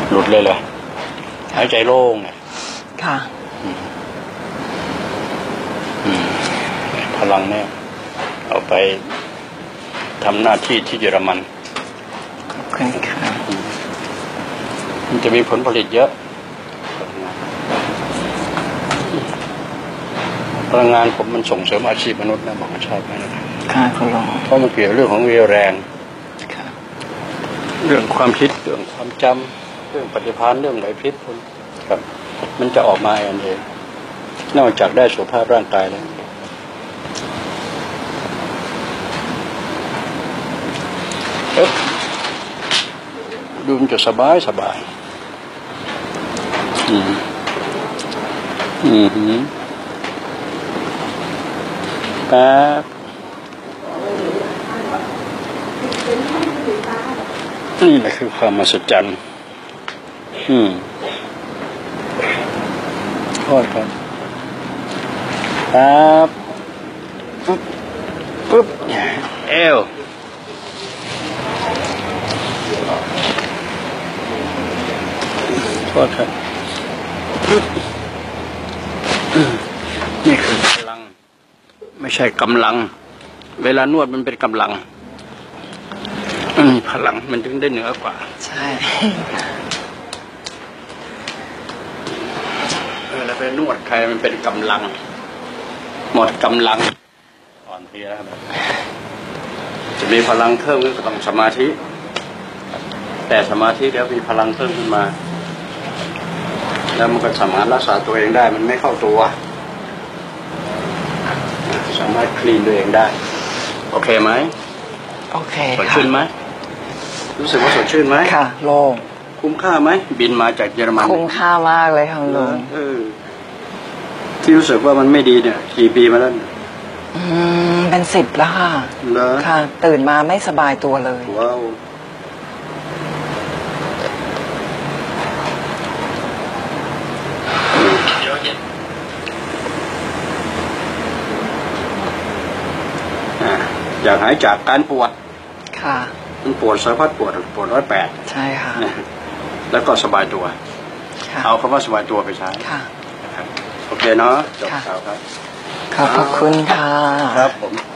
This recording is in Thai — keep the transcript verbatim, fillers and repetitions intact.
หลุดเลยเหรอหายใจโล่งเนี่ยค่ะพลังเนี่ยเอาไปทำหน้าที่ที่เยอรมันขอบคุณค่ะมันจะมีผลผลิตเยอะพลังงานผมมันส่งเสริมอาชีพมนุษย์นะบอกว่าชอบไหมนะครับค่ะคุณลุงเพราะมันเกี่ยวเรื่องของเรียวแรงเรื่องความคิดเรื่องความจำเรื่องปฏิภาณเรื่องไหวพริบครับมันจะออกมาเองเองนอกจากได้สุขภาพร่างกายแล้วเอ๊ะดูมันจะสบายสบายอืมอืมหืมแป๊บนี่แหละคือความมหัศจรรย์อืมโทษครับครับปึ๊บปึ๊บเอวโทษครับปึ๊บนี่คือพลังไม่ใช่กำลังเวลานวดมันเป็นกำลังพลังมันถึงได้เหนือกว่าใช่เวลาไปนวดใครมันเป็นกำลังหมดกำลังอ่อนเพลียครับจะมีพลังเพิ่มก็ต้องสมาธิแต่สมาธิแล้วมีพลังเพิ่มขึ้นมาแล้วมันก็สามารถรักษาตัวเองได้มันไม่เข้าตัวสามารถคลีนตัวเองได้โอเคไหมโอเคสดชื่นไหมรู้สึกว่าสดชื่นไหมค่ะโล่งคุ้มค่าไหมบินมาจากเยอรมันคุ้มค่ามากเลยค่ะลุงเออที่รู้สึกว่ามันไม่ดีเนี่ยกี่ปีมาแล้วอืมเป็นสิบแล้วค่ะเหรอค่ะตื่นมาไม่สบายตัวเลยว้าวอยากหายจากการปวดค่ะมันปวดสารพัดปวดปวดร้อยแปดใช่ค่ะแล้วก็สบายตัวเอาคำว่าสบายตัวไปใช้ค่ะโอเคเนาะจบข่าวครับขอบคุณค่ะครับผม